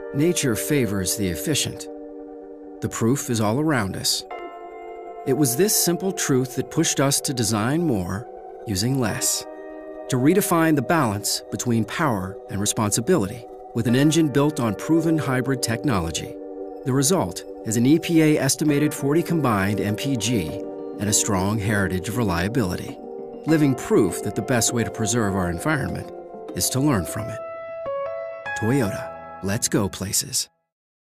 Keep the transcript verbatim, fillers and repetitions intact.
Nature favors the efficient. The proof is all around us. It was this simple truth that pushed us to design more using less, to redefine the balance between power and responsibility with an engine built on proven hybrid technology. The result is an E P A-estimated forty combined M P G and a strong heritage of reliability, living proof that the best way to preserve our environment is to learn from it. Toyota, let's go places.